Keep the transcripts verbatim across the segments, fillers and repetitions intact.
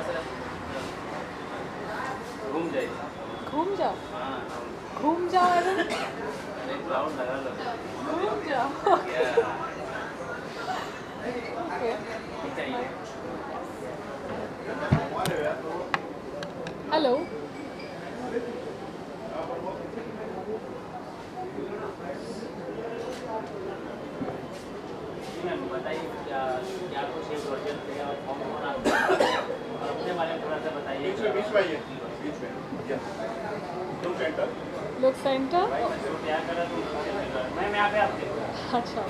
घूम जाए घूम जाओ घूम जाओ अरे घूम जाओ हेलो बताइए क्या क्या कुछ एक प्रोजेक्ट थे और कौन कौन आप अपने बारे में थोड़ा सा बताइए। बीच में बीच में आइए बीच में लुक सेंटर लुक सेंटर क्या करा तो मैं मैं यहाँ पे आपके अच्छा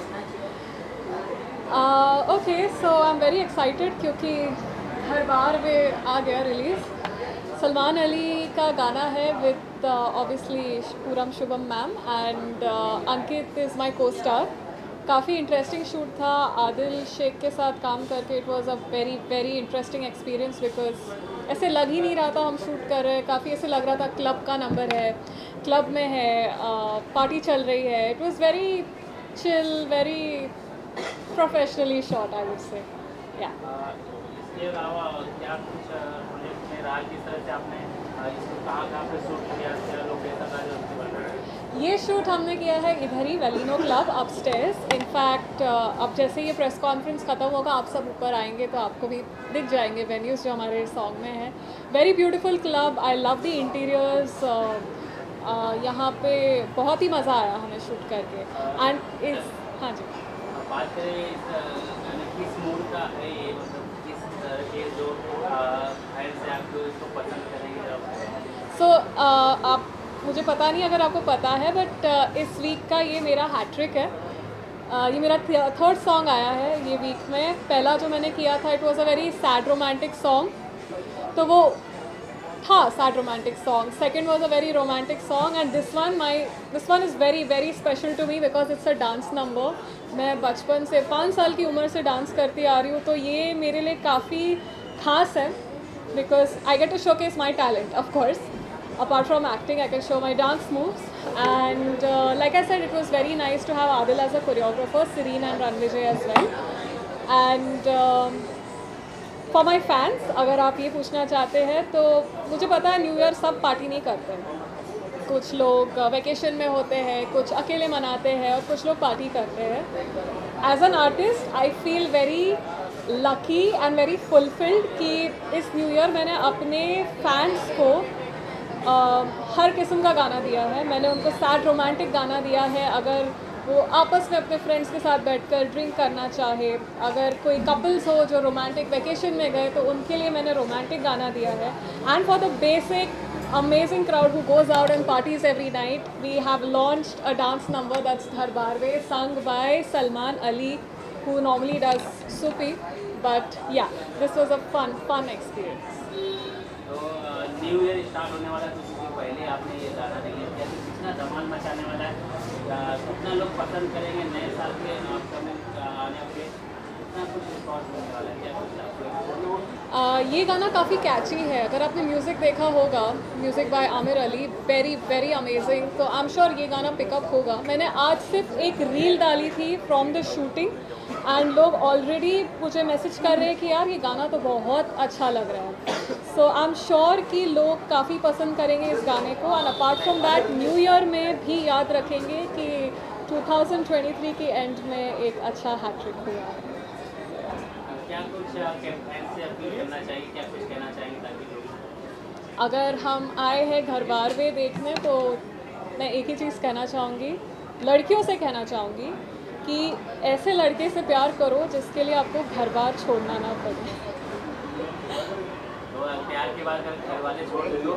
okay so I am very excited क्योंकि हर बार वे आ गया रिलीज़। सलमान अली का गाना है with obviously Puram Shubham ma'am and Ankit is my co-star. काफ़ी इंटरेस्टिंग शूट था आदिल शेख के साथ काम करके। It was a very very interesting experience because ऐसे लग ही नहीं रहा था हम शूट कर रहे हैं। काफ़ी ऐसे लग रहा था क्लब का नंबर है, क्लब में है, पार्टी uh, चल रही है। It was very chill, very professionally shot I would say yeah. इसके अलावा क्या कुछ प्रोजेक्ट में रहा, किस तरह से आपने इसको कहाँ कहाँ पे शूट किया, क्या लोकेशन रहा जो उसके बारे में? ये शूट हमने किया है इधर ही वेलिनो क्लब अपस्टेयर्स। इनफैक्ट अब जैसे ये प्रेस कॉन्फ्रेंस ख़त्म होगा आप सब ऊपर आएंगे तो आपको भी दिख जाएंगे वेन्यूज़ जो हमारे सॉन्ग में है। Very beautiful club, I love the interiors. यहाँ पे बहुत ही मज़ा आया हमें शूट करके एंड इस हाँ जी बात करें किस मूड का है ये, मतलब किस तरह के जो फैंस से आपको इसको पसंद करेंगे? सो आप मुझे पता नहीं अगर आपको पता है बट uh, इस वीक का ये मेरा हैट्रिक है। uh, ये मेरा थर्ड सॉन्ग आया है ये वीक में। पहला जो मैंने किया था it was a very sad romantic song, तो वो था sad romantic song. Second was a very romantic song and this one my this one is very very special to me because it's a dance number. मैं बचपन से पाँच साल की उम्र से डांस करती आ रही हूँ, तो ये मेरे लिए काफ़ी खास है because I get to showcase my talent of course. Apart from acting, I can show my dance moves, and uh, like I said, it was very nice to have Adil as a choreographer, Serene and Ranvijay as well. And um, for my fans, अगर आप ये पूछना चाहते हैं तो मुझे पता है न्यू ईयर सब पार्टी नहीं करते हैं। कुछ लोग वैकेशन में होते हैं, कुछ अकेले मनाते हैं और कुछ लोग पार्टी करते हैं। As an artist I feel very lucky and very fulfilled कि इस न्यू ईयर मैंने अपने फैंस को Uh, हर किस्म का गाना दिया है। मैंने उनको सैड रोमांटिक गाना दिया है, अगर वो आपस में अपने फ्रेंड्स के साथ बैठकर ड्रिंक करना चाहे, अगर कोई कपल्स हो जो रोमांटिक वैकेशन में गए तो उनके लिए मैंने रोमांटिक गाना दिया है। And for the basic amazing crowd who goes out and parties every night, we have launched a dance number that's Dharbarve, sung by Salman Ali, who normally does Sufi. But yeah, this was a fun fun experience. New year start होने वाला है तो उसके पहले आपने ये गाना release किया, तो कितना धमाल मचाने वाला है, कितना लोग पसंद करेंगे नए साल के अपकमिंग आने पे, कितना कुछ रिस्पॉन्स होने वाला है, क्या कुछ आपको? ये गाना काफ़ी कैची है। अगर आपने म्यूज़िक देखा होगा, music by Aamir Ali, very very amazing, तो आई एम श्योर ये गाना पिकअप होगा। मैंने आज सिर्फ एक रील डाली थी फ्रॉम द शूटिंग एंड लोग ऑलरेडी मुझे मैसेज कर रहे हैं कि यार ये गाना तो बहुत अच्छा लग रहा है। सो आई एम श्योर कि लोग काफ़ी पसंद करेंगे इस गाने को। And apart from that new year में भी याद रखेंगे कि टू थाउजेंड ट्वेंटी थ्री के एंड में एक अच्छा हैट्रिक हुआ है। क्या कुछ फैंस से अपील करना चाहिए, क्या कुछ कहना चाहेंगे ताकि लोग? अगर हम आए हैं घर बार वे देखने तो मैं एक ही चीज़ कहना चाहूँगी, लड़कियों से कहना चाहूँगी कि ऐसे लड़के से प्यार करो जिसके लिए आपको घर बार छोड़ना ना पड़े। तो प्यार के बाद घर वाले छोड़ दो,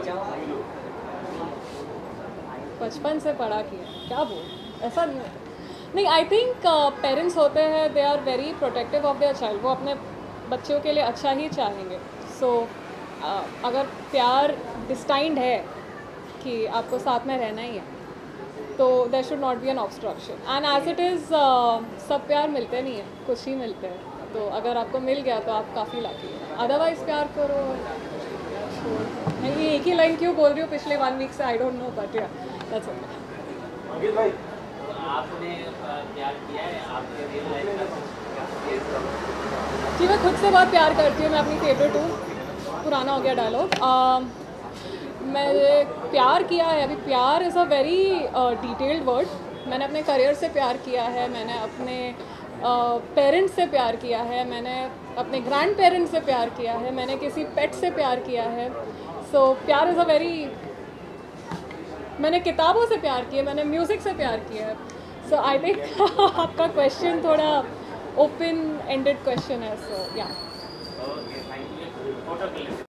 बचपन से पढ़ा किया क्या बोल ऐसा नहीं नहीं आई थिंक पेरेंट्स होते हैं, they are very protective of their child. वो अपने बच्चों के लिए अच्छा ही चाहेंगे। सो so, uh, अगर प्यार डिस्टाइंड है कि आपको साथ में रहना ही है तो there should not be an obstruction. And as it is सब प्यार मिलते नहीं है, कुछ ही मिलते हैं। तो अगर आपको मिल गया तो आप काफ़ी लकी हैं। अदरवाइज़ प्यार करो। मैं ये एक ही लाइन क्यों बोल रही हूँ पिछले वन वीक से, I don't know, but yeah that's okay. आपने प्यार किया है आपके रियल लाइफ में? जी मैं खुद से बहुत प्यार करती हूँ, मैं अपनी फेवरेट हूँ। पुराना हो गया डायलॉग। मैंने प्यार किया है, अभी प्यार is a very detailed word. मैंने अपने करियर से प्यार किया है, मैंने अपने पेरेंट्स uh, से प्यार किया है, मैंने अपने ग्रैंड पेरेंट्स से प्यार किया है, मैंने किसी पेट से प्यार किया है। सो so, प्यार इज़ अ वेरी, मैंने किताबों से प्यार किया, मैंने म्यूज़िक से प्यार किया है। सो आई थिंक आपका क्वेश्चन थोड़ा ओपन एंडेड क्वेश्चन है। सो या ओके, थैंक यू। फोटो के लिए